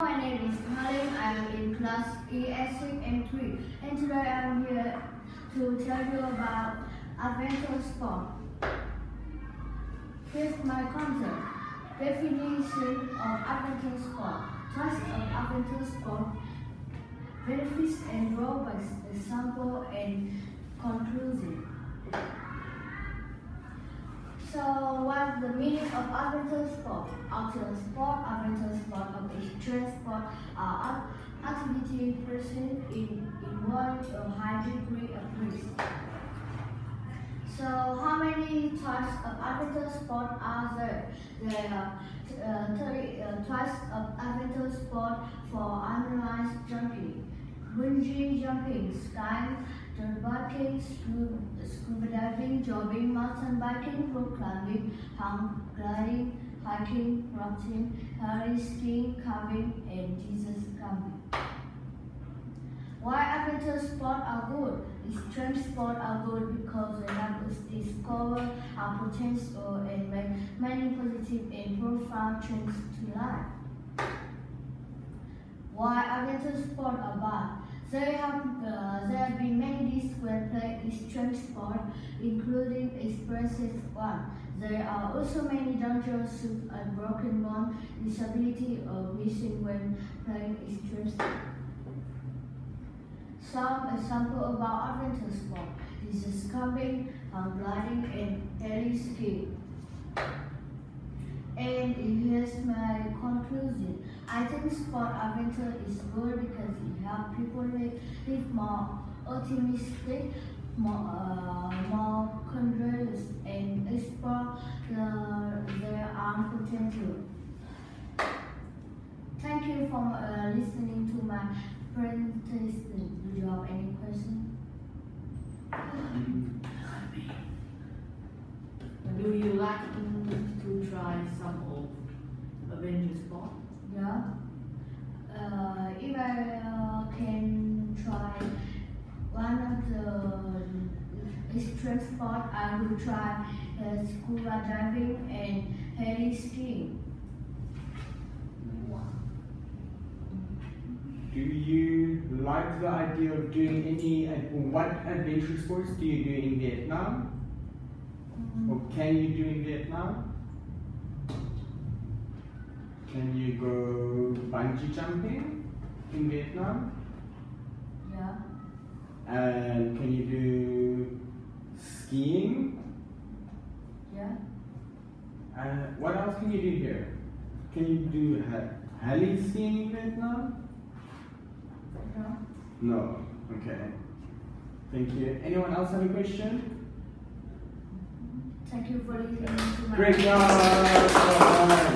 My name is Linh. I am in class ES6-M3, and today I am here to tell you about adventure sport. Here's my concept. Definition of adventure sport. Types of adventure sport. Benefits and drawbacks. Example and conclusion. So, what's the meaning of adventure sport? Outdoor sport, adventure sport, or extreme sport are activities present involving a high degree of risk. So, how many types of adventure sport are there? There are 30 types of adventure sport for unlicensed jumping, bungee jumping, skiing, dirt biking, scuba diving, jogging, mountain biking, rock climbing, hang gliding, hiking, rafting, heli skiing, carving, and Jesus camping. Why adventure sports are good? Extreme sports are good because they help us discover our potential and make many positive and profound changes to life. Why adventure sports are bad? There have been many risks when playing extreme sport, including experiences one. There are also many dangerous and broken bones, disability or missing when playing extreme sport. Some examples about adventure sport is camping, hang gliding, and heli skiing. And here's my conclusion. I think sport adventure is good because it helps people live more optimistic, more courageous, and explore their own potential. Thank you for listening to my presentation. Do you have any questions? Do you like to try some of adventure sport? Yeah. If I can try one of the extreme sport, I will try scuba diving and heli skiing. Do you like the idea of doing what adventure sports do you do in Vietnam? Or can you do in Vietnam? Can you go bungee jumping in Vietnam? Yeah. And can you do skiing? Yeah. What else can you do here? Can you do heli skiing in Vietnam? No. No. Okay. Thank you. Anyone else have a question? Thank you for listening to my Great job!